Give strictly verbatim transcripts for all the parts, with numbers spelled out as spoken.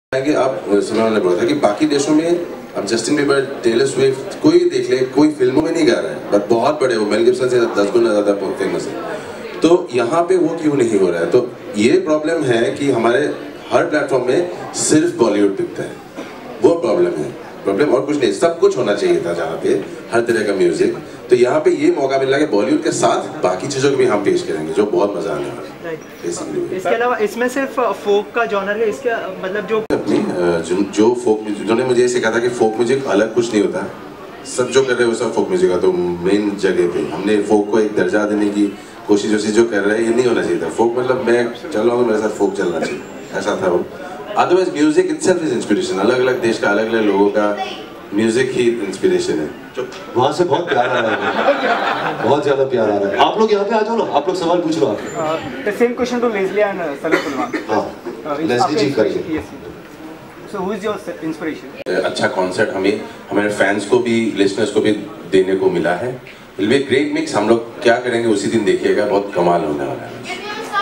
कि आप सलमान ने बोला था कि बाकी देशों में अब जस्टिन बीबर, टेलर स्विफ्ट कोई देख ले, कोई फिल्मों में नहीं गा रहा है, बट बहुत बड़े, वो मेल गिब्सन से दस गुना ज़्यादा फेमस है। तो यहाँ पे वो क्यों नहीं हो रहा है? तो ये प्रॉब्लम है कि हमारे हर प्लेटफॉर्म में सिर्फ बॉलीवुड दिखता है, वो प्रॉब्लम है। प्रॉब्लम और कुछ नहीं, सब कुछ होना चाहिए था जहाँ पे हर तरह का म्यूजिक। तो यहाँ पे ये मौका मिल रहा है कि बॉलीवुड के साथ बाकी चीज़ों को भी हम पेश करेंगे, जो बहुत मजा आने वाला है। इसके अलावा इसमें सिर्फ फोक का जॉनर है, इसके मतलब जो अपनी जो, जो फोक म्यूजिक, जिन्होंने मुझे ये सिखाया था कि फोक म्यूजिक अलग कुछ नहीं होता, सब जो कर रहे हैं वो सब फोक म्यूजिक का। तो मेन जगह पे हमने फोक को एक दर्जा देने की कोशिश वोशिश जो कर रहे हैं, ये नहीं होना चाहिए था। फोक मतलब मैं चल रहा हूँ, मेरे साथ फोक चलना चाहिए, ऐसा था वो। Otherwise music itself is inspiration, अलग अलग देश का, अलग अलग लोगों का म्यूजिक ही इंस्पिरेशन है। वहाँ से बहुत प्यार आ रहा है, बहुत ज्यादा प्यार आ रहा है। आप लोग यहाँ पे आ जाओ ना, आप लोग सवाल पूछ लो। आप the same question to Leslie and सलीम-सुलाइमान। हाँ, लेस्ली जी करिए। So who is your inspiration? अच्छा कॉन्सर्ट हमें हमारे फैंस को भी, लिसनर्स को भी देने को मिला है। Will be great mix. हम लोग क्या करेंगे उसी दिन देखिएगा, बहुत कमाल होने वाला है।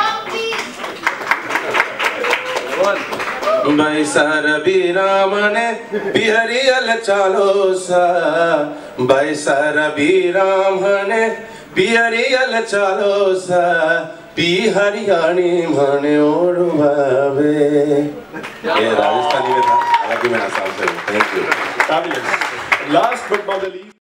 भाई सारा बीरामने बिहरियल चालो सा, भाई सारा बीरामने बिहरियल चालो सा, बिहरियाणी मने ओढ़वावे। ये राजस्थानी में था, हालांकि मैं आसाम से हूँ। Thank you. Fabulous. Last but not the least.